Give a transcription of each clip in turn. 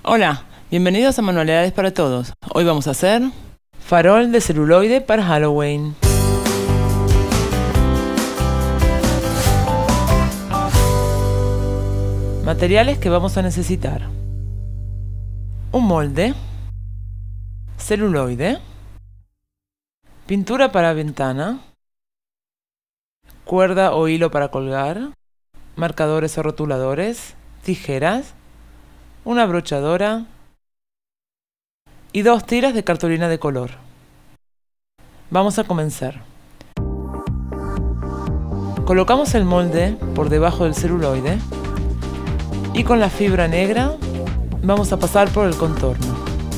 Hola, bienvenidos a Manualidades para Todos. Hoy vamos a hacer farol de celuloide para Halloween. Materiales que vamos a necesitar: un molde, celuloide, pintura para ventana, cuerda o hilo para colgar, marcadores o rotuladores, tijeras, una brochadora y 2 tiras de cartulina de color. Vamos a comenzar. Colocamos el molde por debajo del celuloide y con la fibra negra vamos a pasar por el contorno.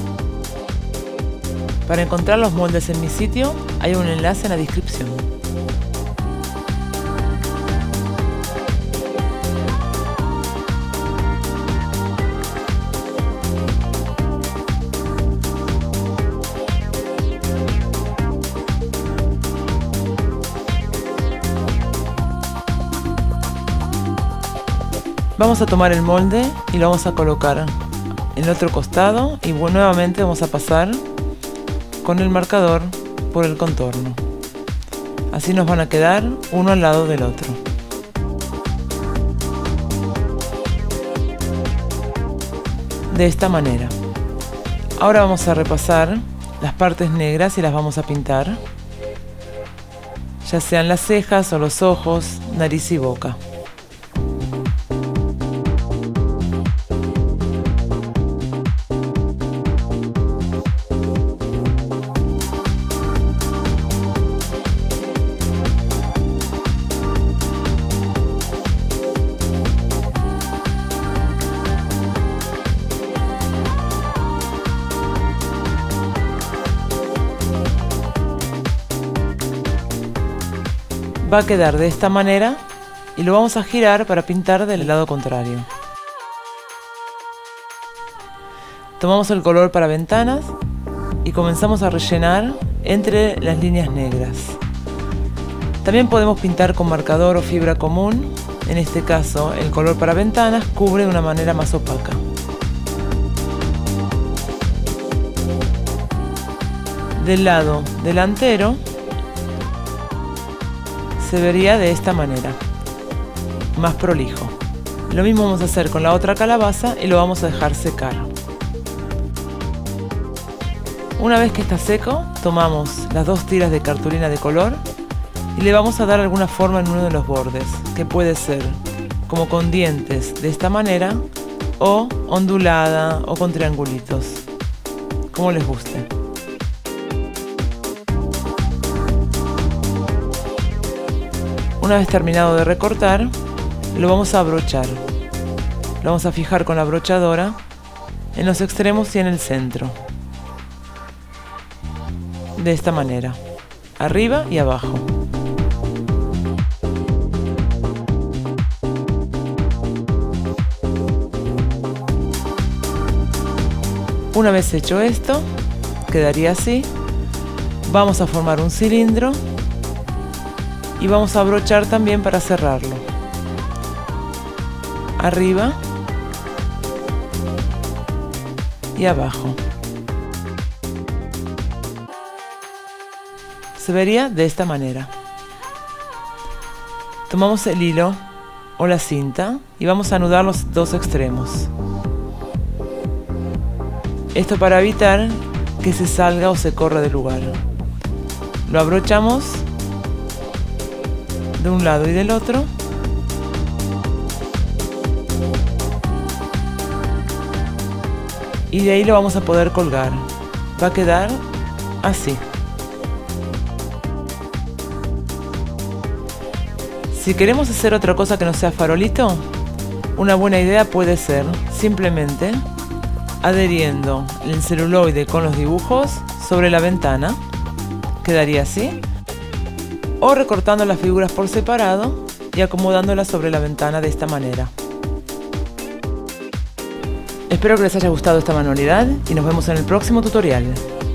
Para encontrar los moldes en mi sitio hay un enlace en la descripción. Vamos a tomar el molde y lo vamos a colocar en el otro costado y nuevamente vamos a pasar con el marcador por el contorno. Así nos van a quedar uno al lado del otro. De esta manera. Ahora vamos a repasar las partes negras y las vamos a pintar, ya sean las cejas o los ojos, nariz y boca. Va a quedar de esta manera y lo vamos a girar para pintar del lado contrario. Tomamos el color para ventanas y comenzamos a rellenar entre las líneas negras. También podemos pintar con marcador o fibra común. En este caso, el color para ventanas cubre de una manera más opaca. Del lado delantero se vería de esta manera, más prolijo. Lo mismo vamos a hacer con la otra calabaza y lo vamos a dejar secar. Una vez que está seco, tomamos las 2 tiras de cartulina de color y le vamos a dar alguna forma en uno de los bordes, que puede ser como con dientes de esta manera, o ondulada o con triangulitos, como les guste. Una vez terminado de recortar, lo vamos a abrochar. Lo vamos a fijar con la brochadora en los extremos y en el centro. De esta manera, arriba y abajo. Una vez hecho esto, quedaría así. Vamos a formar un cilindro y vamos a abrochar también para cerrarlo. Arriba y abajo. Se vería de esta manera. Tomamos el hilo o la cinta y vamos a anudar los 2 extremos. Esto para evitar que se salga o se corra del lugar. Lo abrochamos de un lado y del otro. Y de ahí lo vamos a poder colgar. Va a quedar así. Si queremos hacer otra cosa que no sea farolito, una buena idea puede ser simplemente adheriendo el celuloide con los dibujos sobre la ventana. Quedaría así. O recortando las figuras por separado y acomodándolas sobre la ventana de esta manera. Espero que les haya gustado esta manualidad y nos vemos en el próximo tutorial.